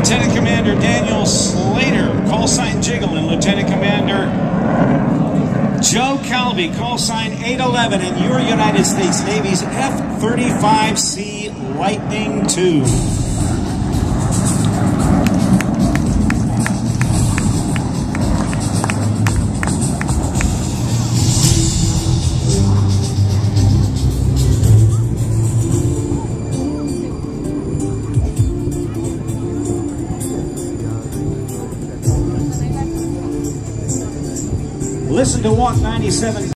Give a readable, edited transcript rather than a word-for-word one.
Lieutenant Commander Daniel Slater, call sign Jiggle, and Lieutenant Commander Joe Calvi, call sign 811, in your United States Navy's F-35C Lightning II. Listen to Walk 97.